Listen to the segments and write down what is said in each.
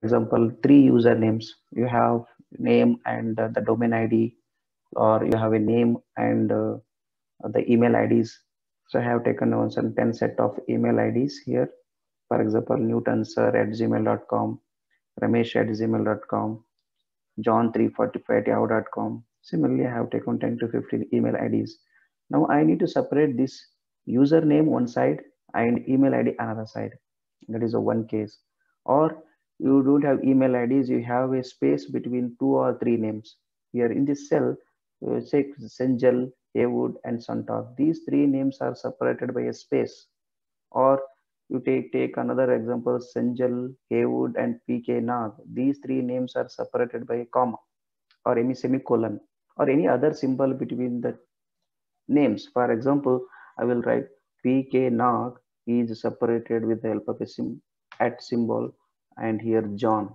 example, three usernames. You have name and the domain ID, or you have a name and the email IDs. So I have taken on some 10 set of email IDs here. For example, newtonsir@gmail.com, ramesh@gmail.com, john345@yahoo.com. Similarly, I have taken 10 to 15 email IDs. Now I need to separate this username one side and email ID another side. That is a one case. Or you don't have email IDs, you have a space between two or three names. Here in this cell, say Senjal, Haywood, and Santok. These three names are separated by a space. Or you take another example, Senjal, Haywood, and PK Nag. These three names are separated by a comma or any semicolon or any other symbol between the names. For example, I will write PK Nag is separated with the help of a at symbol, and here John.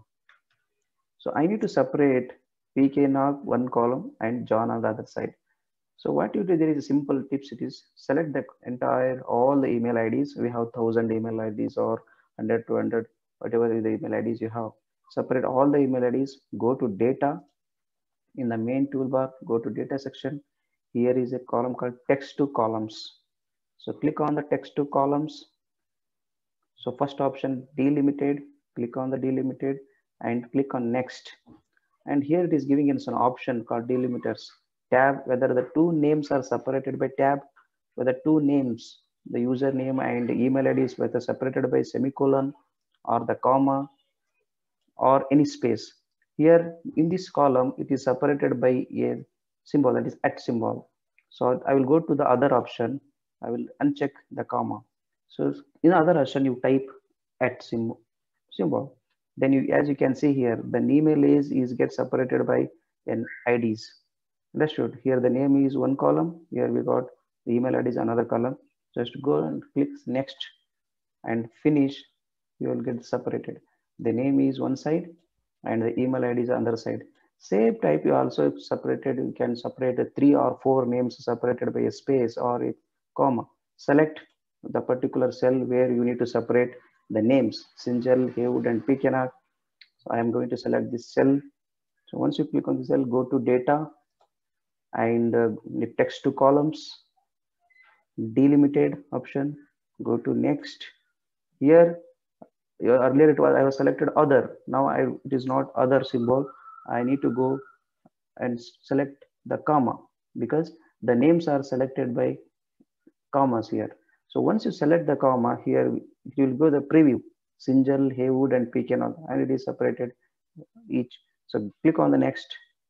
So I need to separate PK Nag one column and John on the other side. So what you do, there is a simple tips. It is select the entire all the email IDs. We have 1,000 email IDs or 100, 200, whatever is the email IDs you have. Separate all the email IDs. Go to data. In the main toolbar, go to data section. Here is a column called text to columns. So click on the text to columns. So first option delimited. Click on the delimited and click on next. And here it is giving us an option called delimiters tab, whether the two names are separated by tab, whether two names, the username and email ID is whether separated by semicolon or the comma or any space. Here in this column, it is separated by a symbol, that is at symbol. So I will go to the other option. I will uncheck the comma. So in the other option, you type at symbol. Then you, as you can see here, the email is get separated by an IDs. Understood? Here the name is one column. Here we got the email ID is another column. Just go and click next and finish. You will get separated. The name is one side and the email ID is another side. Same type you also separated. You can separate three or four names separated by a space or a comma. Select the particular cell where you need to separate the names Sinjal, Haywood, and Pikenak. So I am going to select this cell. So once you click on the cell, go to data and the text to columns, delimited option, go to next. Here earlier it was I was selected other. Now it is not other symbol. I need to go and select the comma because the names are selected by commas here. So once you select the comma here, you will go the preview Sinjal, Haywood, and Pecan, and it is separated each. So click on the next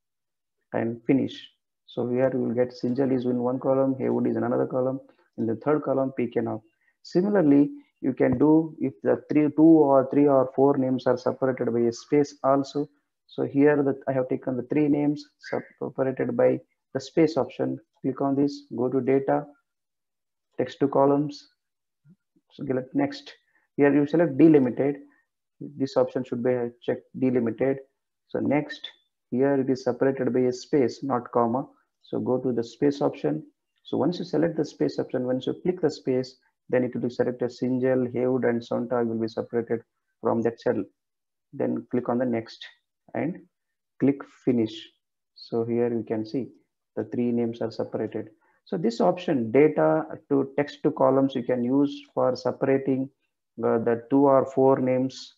and finish. So here you will get Sinjal is in one column, Haywood is in another column, in the third column Pecan. Similarly, you can do if the two or three or four names are separated by a space also. So here that I have taken the three names separated by the space option. Click on this, go to data, text to columns, select next. Here you select delimited. This option should be checked delimited. So next, here it is separated by a space, not comma. So go to the space option. So once you select the space option, once you click the space, then it will be selected Sinjal, Haywood, and Sontag will be separated from that cell. Then click on the next and click finish. So here you can see the three names are separated. So this option data to text to columns you can use for separating the two or four names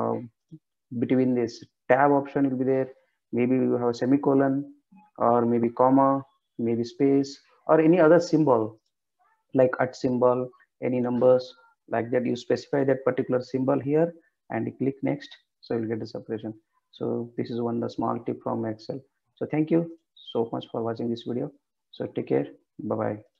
between this tab option will be there. Maybe you have a semicolon or maybe comma, maybe space or any other symbol like at symbol, any numbers like that. You specify that particular symbol here and you click next. So you'll get the separation. So this is one the small tip from Excel. So thank you so much for watching this video. So take care. Bye bye.